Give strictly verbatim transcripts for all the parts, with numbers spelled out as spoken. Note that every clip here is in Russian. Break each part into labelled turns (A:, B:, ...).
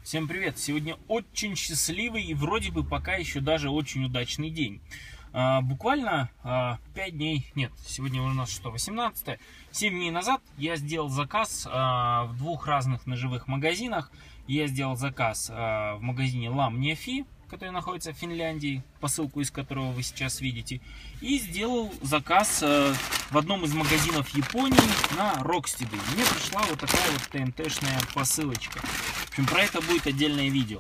A: Всем привет! Сегодня очень счастливый и вроде бы пока еще даже очень удачный день. А, буквально а, пять дней, нет, сегодня у нас что, восемнадцатое, семь дней назад я сделал заказ а, в двух разных ножевых магазинах. Я сделал заказ а, в магазине Lamnefi, который находится в Финляндии, посылку из которого вы сейчас видите, и сделал заказ а, в одном из магазинов Японии на Rocksteady. Мне пришла вот такая вот ТНТ-шная посылочка. В общем, про это будет отдельное видео.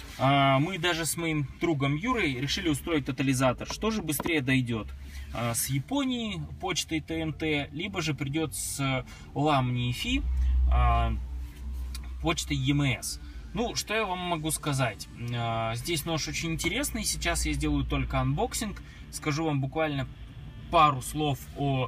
A: А, мы даже с моим другом Юрой решили устроить тотализатор. Что же быстрее дойдет? А, с Японии почтой ТНТ, либо же придет с Lamnefi а, почтой и эм эс. Ну, что я вам могу сказать? А, здесь нож очень интересный. Сейчас я сделаю только анбоксинг. Скажу вам буквально пару слов о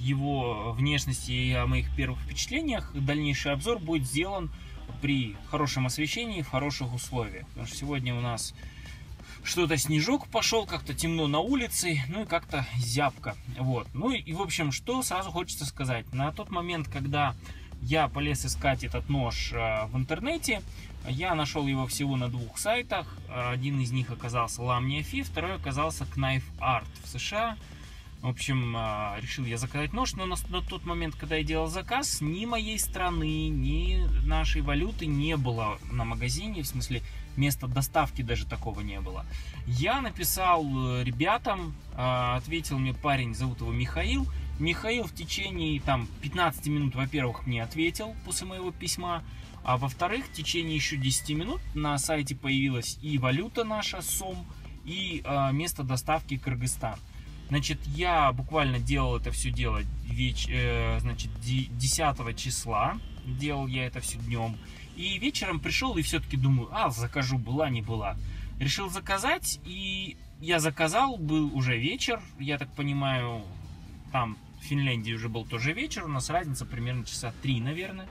A: его внешности и о моих первых впечатлениях. Дальнейший обзор будет сделан при хорошем освещении, в хороших условиях. Потому что сегодня у нас что-то снежок пошел, как-то темно на улице, ну и как-то зябко. Вот. Ну и, в общем, что сразу хочется сказать. На тот момент, когда я полез искать этот нож э, в интернете, я нашел его всего на двух сайтах. Один из них оказался Lamnefi, второй оказался Knife Art в США. В общем, решил я заказать нож, но на, на тот момент, когда я делал заказ, ни моей страны, ни нашей валюты не было на магазине, в смысле, места доставки даже такого не было. Я написал ребятам, ответил мне парень, зовут его Михаил. Михаил в течение там пятнадцати минут, во-первых, мне ответил после моего письма, а во-вторых, в течение еще десяти минут на сайте появилась и валюта наша, сом, и место доставки Кыргызстан. Значит, я буквально делал это все дело веч... э, значит, десятого числа. Делал я это все днем. И вечером пришел и все-таки думаю, а, закажу, была, не была. Решил заказать, и я заказал, был уже вечер. Я так понимаю, там в Финляндии уже был тоже вечер. У нас разница примерно часа три, наверное.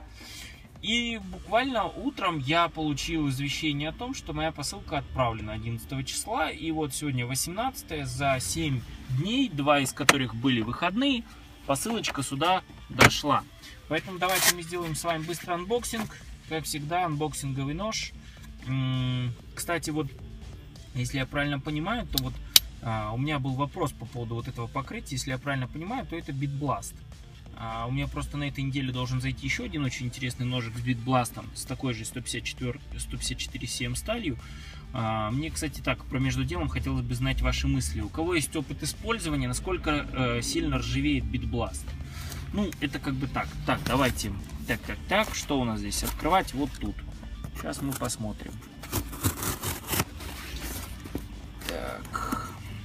A: И буквально утром я получил извещение о том, что моя посылка отправлена одиннадцатого числа. И вот сегодня восемнадцатое, за семь дней, два из которых были выходные, посылочка сюда дошла. Поэтому давайте мы сделаем с вами быстрый анбоксинг. Как всегда, анбоксинговый нож. Кстати, вот, если я правильно понимаю, то вот а, у меня был вопрос по поводу вот этого покрытия. Если я правильно понимаю, то это BitBlast. А у меня просто на этой неделе должен зайти еще один очень интересный ножик с битбластом, с такой же сто пятьдесят четыре си эм сталью. А, мне, кстати, так, про между делом хотелось бы знать ваши мысли. У кого есть опыт использования, насколько э, сильно ржавеет битбласт? Ну, это как бы так. Так, давайте. Так, так, так. Что у нас здесь? Открывать вот тут. Сейчас мы посмотрим. Так.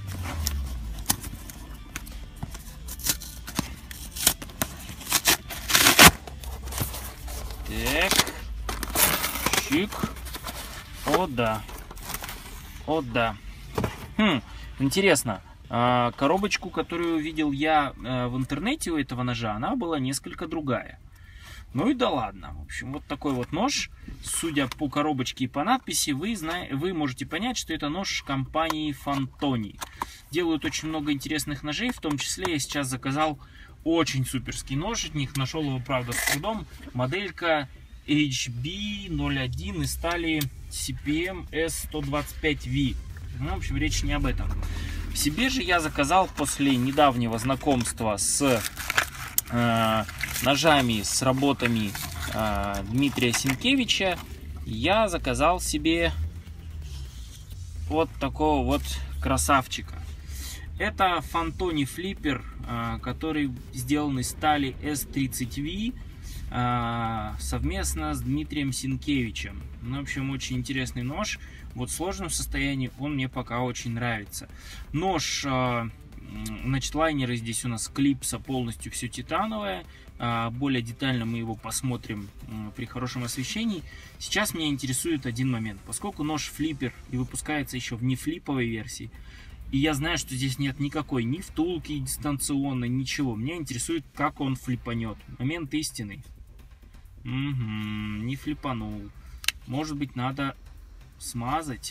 A: Так, чик, о да, о да. Хм, интересно, коробочку, которую видел я в интернете у этого ножа, она была несколько другая. Ну и да ладно, в общем, вот такой вот нож. Судя по коробочке и по надписи, вы, знаете, вы можете понять, что это нож компании Fantoni. Делают очень много интересных ножей, в том числе я сейчас заказал очень суперский нож от них. Нашел его, правда, с трудом. Моделька эйч би ноль один из стали си пи эм эс сто двадцать пять ви. Ну, в общем, речь не об этом. Себе же я заказал после недавнего знакомства с э, ножами, с работами э, Дмитрия Сенкевича. Я заказал себе вот такого вот красавчика. Это Fantoni Flipper, который сделан из стали эс тридцать ви совместно с Дмитрием Сенкевичем. Ну, в общем, очень интересный нож. Вот в сложном состоянии он мне пока очень нравится. Нож, значит, лайнеры здесь у нас клипса, полностью все титановое. Более детально мы его посмотрим при хорошем освещении. Сейчас меня интересует один момент. Поскольку нож флиппер и выпускается еще в нефлиповой версии, и я знаю, что здесь нет никакой ни втулки дистанционной, ничего. Меня интересует, как он флипанет. Момент истины. Угу, не флипанул. Может быть, надо смазать.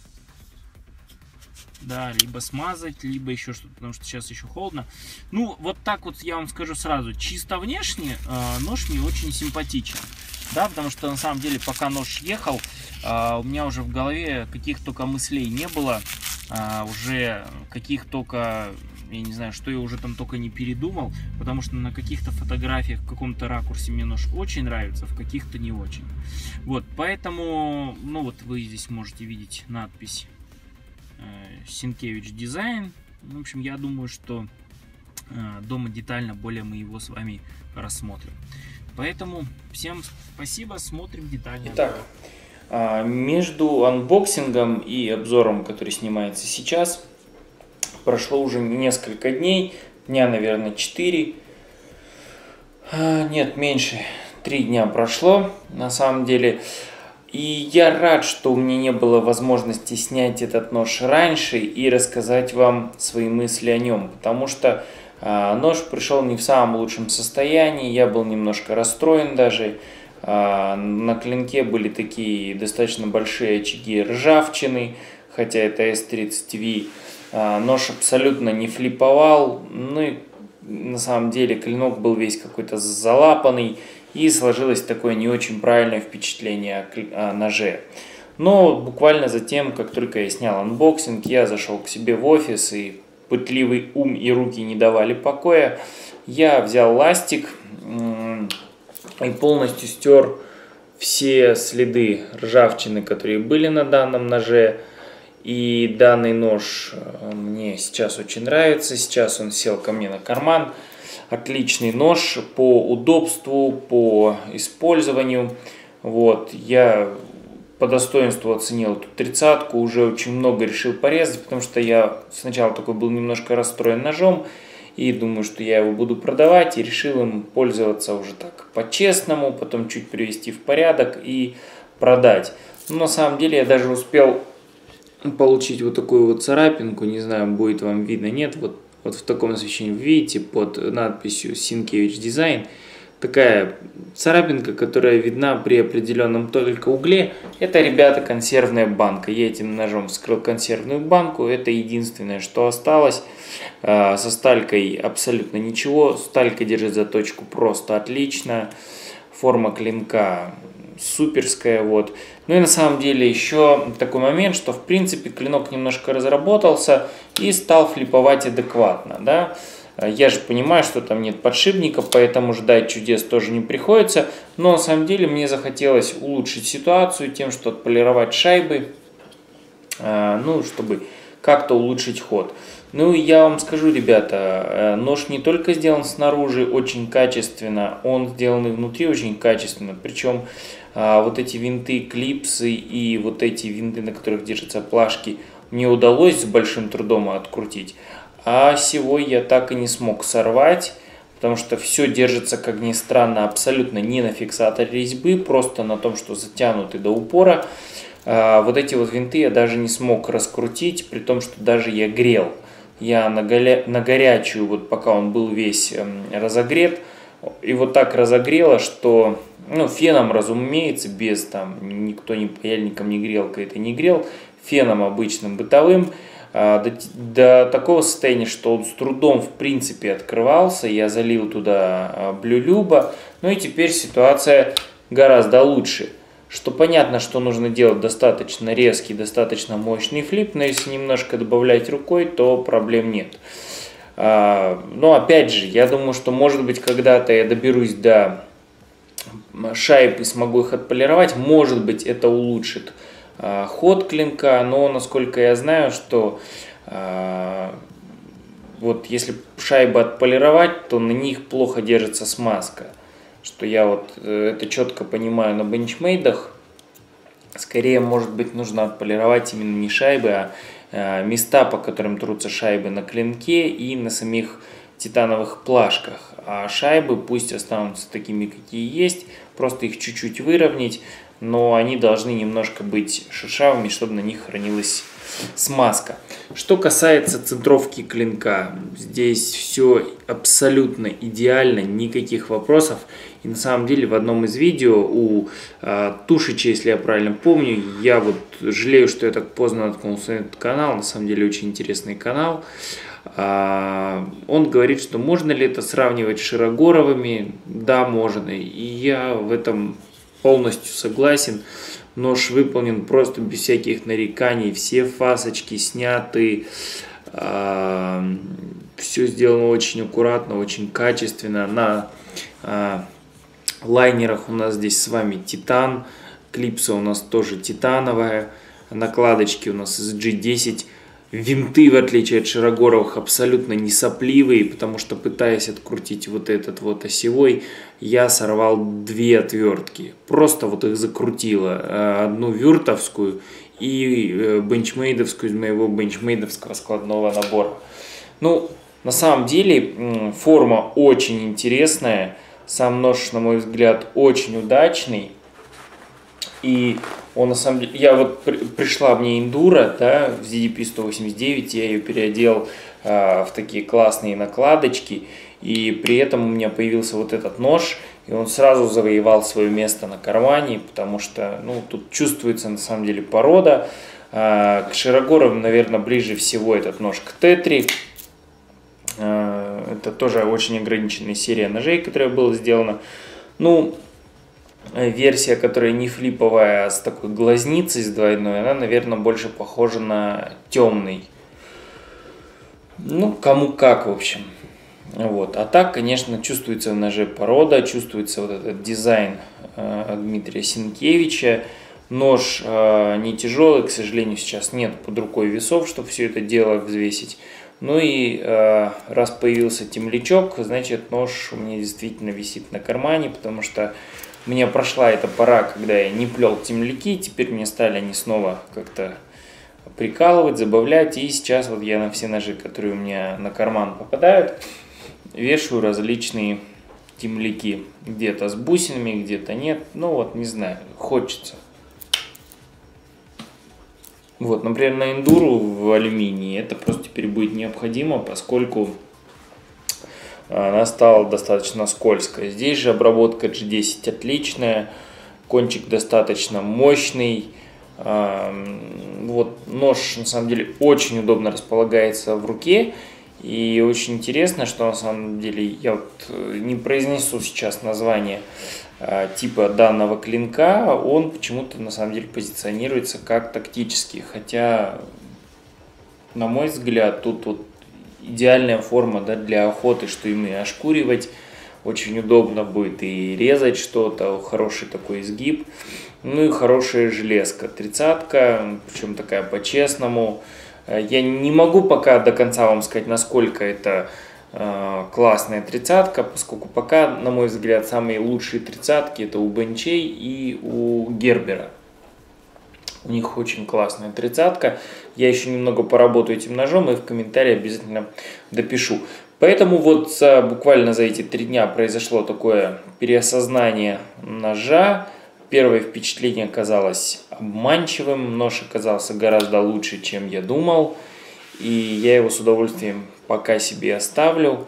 A: Да, либо смазать, либо еще что-то, потому что сейчас еще холодно. Ну, вот так вот я вам скажу сразу. Чисто внешне э, нож мне очень симпатичен. да, потому что на самом деле, пока нож ехал, а, у меня уже в голове каких только мыслей не было, а, уже каких только, я не знаю, что я уже там только не передумал, потому что на каких-то фотографиях в каком-то ракурсе мне нож очень нравится, в каких-то не очень. Вот, поэтому, ну вот вы здесь можете видеть надпись э, Синкевич Дизайн. В общем, я думаю, что э, дома детально более мы его с вами рассмотрим. Поэтому всем спасибо, смотрим детально. Итак, между анбоксингом и обзором, который снимается сейчас, прошло уже несколько дней, дня, наверное, четыре. Нет, меньше, три дня прошло, на самом деле. И я рад, что у меня не было возможности снять этот нож раньше и рассказать вам свои мысли о нем, потому что а, нож пришел не в самом лучшем состоянии, я был немножко расстроен даже. А, на клинке были такие достаточно большие очаги ржавчины, хотя это эс тридцать ви. А, нож абсолютно не флиповал, ну и на самом деле клинок был весь какой-то залапанный. И сложилось такое не очень правильное впечатление о ноже. Но буквально затем, как только я снял анбоксинг, я зашел к себе в офис, и пытливый ум и руки не давали покоя. Я взял ластик и полностью стер все следы ржавчины, которые были на данном ноже. И данный нож мне сейчас очень нравится. Сейчас он сел ко мне на карман. Отличный нож по удобству, по использованию. Вот, я по достоинству оценил эту тридцатку, уже очень много решил порезать, потому что я сначала такой был немножко расстроен ножом, и думаю, что я его буду продавать, и решил им пользоваться уже так по-честному, потом чуть привести в порядок и продать. Но на самом деле я даже успел получить вот такую вот царапинку, не знаю, будет вам видно, нет, вот. Вот в таком освещении вы видите под надписью Синкевич Дизайн такая царапинка, которая видна при определенном только угле. Это, ребята, консервная банка. Я этим ножом вскрыл консервную банку. Это единственное, что осталось. Со сталькой абсолютно ничего. Сталька держит заточку просто отлично. Форма клинка суперская, вот. Ну и на самом деле еще такой момент, что в принципе клинок немножко разработался и стал флиповать адекватно, да. Я же понимаю, что там нет подшипника, поэтому ждать чудес тоже не приходится, но на самом деле мне захотелось улучшить ситуацию тем, что отполировать шайбы, ну, чтобы как-то улучшить ход. Ну и я вам скажу, ребята, нож не только сделан снаружи очень качественно, он сделан и внутри очень качественно. Причем а, вот эти винты, клипсы и вот эти винты, на которых держатся плашки, мне удалось с большим трудом открутить. А сего я так и не смог сорвать, потому что все держится, как ни странно, абсолютно не на фиксаторе резьбы, просто на том, что затянуты до упора. А, вот эти вот винты я даже не смог раскрутить, при том, что даже я грел. Я на, голя... на горячую, вот пока он был весь эм, разогрет, и вот так разогрело, что, ну, феном, разумеется, без там, никто ни паяльником, ни грелкой это не грел, феном обычным бытовым, э, до, до такого состояния, что он с трудом, в принципе, открывался, я залил туда э, блю-люба, ну и теперь ситуация гораздо лучше. Что понятно, что нужно делать достаточно резкий, достаточно мощный флип, но если немножко добавлять рукой, то проблем нет. А, но опять же, я думаю, что может быть когда-то я доберусь до шайб и смогу их отполировать, может быть это улучшит а, ход клинка, но насколько я знаю, что а, вот если шайбы отполировать, то на них плохо держится смазка. Что я вот это четко понимаю на бенчмейдах. Скорее, может быть, нужно отполировать именно не шайбы, а э, места, по которым трутся шайбы на клинке и на самих титановых плашках. А шайбы пусть останутся такими, какие есть, просто их чуть-чуть выровнять, но они должны немножко быть шершавыми, чтобы на них хранилась смазка. Что касается центровки клинка, здесь все абсолютно идеально, никаких вопросов. И на самом деле в одном из видео у э, Тушича, если я правильно помню, я вот жалею, что я так поздно наткнулся на этот канал, на самом деле очень интересный канал. Э, он говорит, что можно ли это сравнивать с Широгоровыми? Да, можно. И я в этом
B: полностью согласен. Нож выполнен просто без всяких нареканий, все фасочки сняты, э, все сделано очень аккуратно, очень качественно. На э, лайнерах у нас здесь с вами титан, клипса у нас тоже титановая, накладочки у нас из джи десять. Винты, в отличие от широгоровых, абсолютно не сопливые, потому что, пытаясь открутить вот этот вот осевой, я сорвал две отвертки. Просто вот их закрутило. Одну вюртовскую и бенчмейдовскую из моего бенчмейдовского складного набора. Ну, на самом деле, форма очень интересная. Сам нож, на мой взгляд, очень удачный. И он на самом деле, я вот при, пришла мне эндуро, да, в зет ди пи сто восемьдесят девять, я ее переодел э, в такие классные накладочки, и при этом у меня появился вот этот нож, и он сразу завоевал свое место на кармане, потому что, ну, тут чувствуется на самом деле порода. Э, к широгоровым, наверное, ближе всего этот нож к тетри. Э, это тоже очень ограниченная серия ножей, которая была сделана. Ну, версия, которая не флиповая, а с такой глазницей, с двойной, она, наверное, больше похожа на темный. Ну, кому как, в общем. Вот. А так, конечно, чувствуется в ноже порода, чувствуется вот этот дизайн э, Дмитрия Сенкевича. Нож э, не тяжелый, к сожалению, сейчас нет под рукой весов, чтобы все это дело взвесить. Ну и э, раз появился темлячок, значит, нож у меня действительно висит на кармане, потому что у меня прошла эта пора, когда я не плел темляки, теперь мне стали они снова как-то прикалывать, забавлять. И сейчас вот я на все ножи, которые у меня на карман попадают, вешаю различные темляки. Где-то с бусинами, где-то нет. Ну вот, не знаю, хочется. Вот, например, на эндуру в алюминии это просто теперь будет необходимо, поскольку она стала достаточно скользкой. Здесь же обработка джи десять отличная, кончик достаточно мощный. Вот нож на самом деле очень удобно располагается в руке. И очень интересно, что на самом деле я вот не произнесу сейчас название типа данного клинка, он почему-то на самом деле позиционируется как тактический. Хотя, на мой взгляд, тут вот идеальная форма, да, для охоты, что им и ошкуривать очень удобно будет, и резать что-то, хороший такой изгиб. Ну и хорошая железка, тридцатка, причем такая по-честному. Я не могу пока до конца вам сказать, насколько это э, классная тридцатка, поскольку пока, на мой взгляд, самые лучшие тридцатки это у Бенчей и у Гербера. У них очень классная тридцатка. Я еще немного поработаю этим ножом и в комментарии обязательно допишу. Поэтому вот буквально за эти три дня произошло такое переосознание ножа. Первое впечатление казалось обманчивым. Нож оказался гораздо лучше, чем я думал. И я его с удовольствием пока себе оставлю.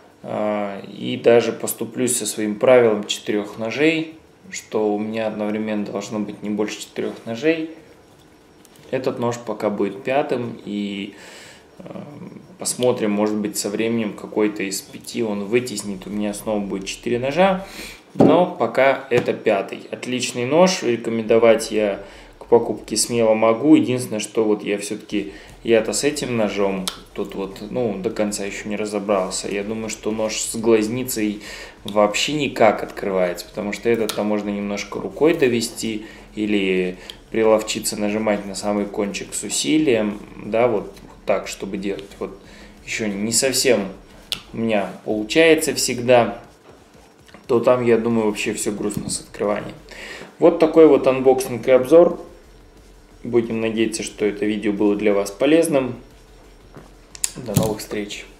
B: И даже поступлюсь со своим правилом четырех ножей, что у меня одновременно должно быть не больше четырех ножей. Этот нож пока будет пятым, и э, посмотрим, может быть, со временем какой-то из пяти он вытеснит. У меня снова будет четыре ножа, но пока это пятый. Отличный нож, рекомендовать я к покупке смело могу. Единственное, что вот я все-таки, я-то с этим ножом тут вот, ну, до конца еще не разобрался. Я думаю, что нож с глазницей вообще никак открывается, потому что этот-то можно немножко рукой довести или приловчиться нажимать на самый кончик с усилием, да, вот, вот так, чтобы делать. Вот еще не совсем у меня получается всегда, то там, я думаю, вообще все грустно с открыванием. Вот такой вот анбоксинг и обзор. Будем надеяться, что это видео было для вас полезным. До новых встреч!